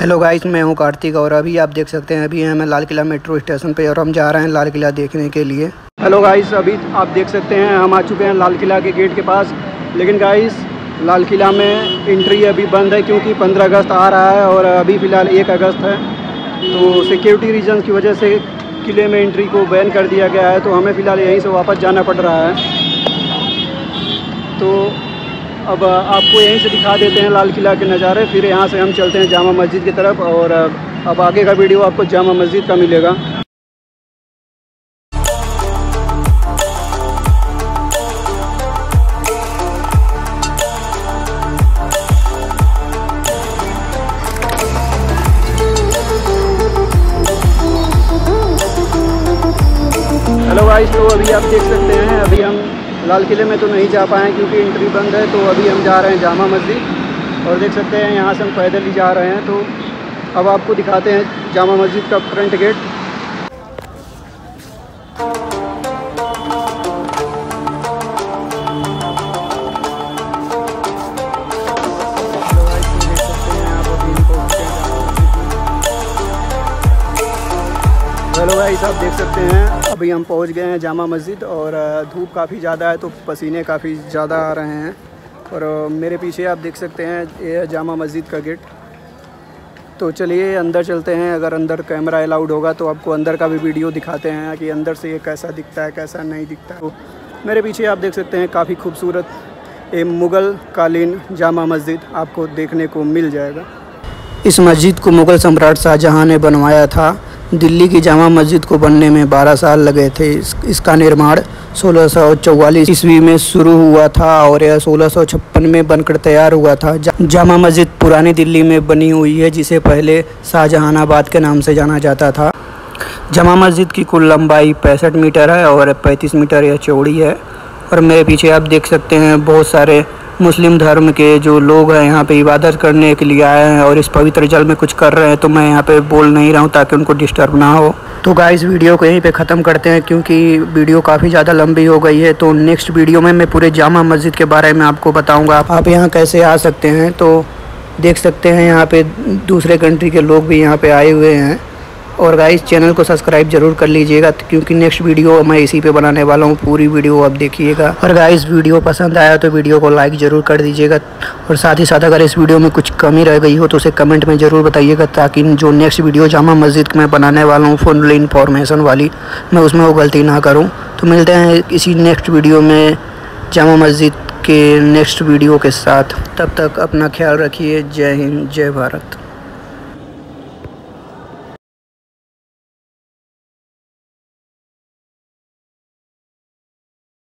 Hello guys, मैं हूं कार्तिक और अभी आप देख सकते हैं अभी हम लाल किला मेट्रो स्टेशन पे और हम जा रहे हैं लाल किला देखने के लिए। हेलो गाइस, अभी आप देख सकते हैं हम आ चुके हैं लाल किला के गेट के पास। लेकिन गाइस लाल किला में एंट्री अभी बंद है क्योंकि 15 अगस्त आ रहा है और अभी फ़िलहाल 1 अगस्त है, तो सिक्योरिटी रीजन की वजह से किले में एंट्री को बैन कर दिया गया है। तो हमें फ़िलहाल यहीं से वापस जाना पड़ रहा है। तो अब आपको यहीं से दिखा देते हैं लाल किला के नज़ारे, फिर यहाँ से हम चलते हैं जामा मस्जिद की तरफ और अब आगे का वीडियो आपको जामा मस्जिद का मिलेगा। हेलो गाइस, तो अभी आप देख सकते हैं अभी हम लाल किले में तो नहीं जा पाए क्योंकि एंट्री बंद है। तो अभी हम जा रहे हैं जामा मस्जिद और देख सकते हैं यहाँ से हम पैदल ही जा रहे हैं। तो अब आपको दिखाते हैं जामा मस्जिद का फ्रंट गेट। हेलो गाइस, आप देख सकते हैं अभी हम पहुंच गए हैं जामा मस्जिद और धूप काफ़ी ज़्यादा है तो पसीने काफ़ी ज़्यादा आ रहे हैं। और मेरे पीछे आप देख सकते हैं ये है जामा मस्जिद का गेट। तो चलिए अंदर चलते हैं। अगर अंदर कैमरा अलाउड होगा तो आपको अंदर का भी वीडियो दिखाते हैं कि अंदर से ये कैसा दिखता है कैसा नहीं दिखता है। तो मेरे पीछे आप देख सकते हैं काफ़ी खूबसूरत ये मुग़ल कालीन जामा मस्जिद आपको देखने को मिल जाएगा। इस मस्जिद को मुग़ल सम्राट शाहजहाँ ने बनवाया था। दिल्ली की जामा मस्जिद को बनने में 12 साल लगे थे। इसका निर्माण 1644 ईस्वी में शुरू हुआ था और यह 1656 में बनकर तैयार हुआ था। जामा मस्जिद पुरानी दिल्ली में बनी हुई है जिसे पहले शाहजहानाबाद के नाम से जाना जाता था। जामा मस्जिद की कुल लंबाई 65 मीटर है और 35 मीटर यह चौड़ी है। और मेरे पीछे आप देख सकते हैं बहुत सारे मुस्लिम धर्म के जो लोग हैं यहाँ पे इबादत करने के लिए आए हैं और इस पवित्र जल में कुछ कर रहे हैं। तो मैं यहाँ पे बोल नहीं रहा हूँ ताकि उनको डिस्टर्ब ना हो। तो गाइस वीडियो को यहीं पे ख़त्म करते हैं क्योंकि वीडियो काफ़ी ज़्यादा लंबी हो गई है। तो नेक्स्ट वीडियो में मैं पूरे जामा मस्जिद के बारे में आपको बताऊँगा आप यहाँ कैसे आ सकते हैं। तो देख सकते हैं यहाँ पे दूसरे कंट्री के लोग भी यहाँ पे आए हुए हैं। और गाइस चैनल को सब्सक्राइब जरूर कर लीजिएगा क्योंकि नेक्स्ट वीडियो मैं इसी पे बनाने वाला हूँ। पूरी वीडियो आप देखिएगा। और गाइस वीडियो पसंद आया तो वीडियो को लाइक ज़रूर कर दीजिएगा और साथ ही साथ अगर इस वीडियो में कुछ कमी रह गई हो तो उसे कमेंट में ज़रूर बताइएगा ताकि जो नेक्स्ट वीडियो जामा मस्जिद में बनाने वाला हूँ फुल इन्फॉर्मेशन वाली मैं उसमें वो गलती ना करूँ। तो मिलते हैं इसी नेक्स्ट वीडियो में जामा मस्जिद के नेक्स्ट वीडियो के साथ। तब तक अपना ख्याल रखिए। जय हिंद, जय भारत।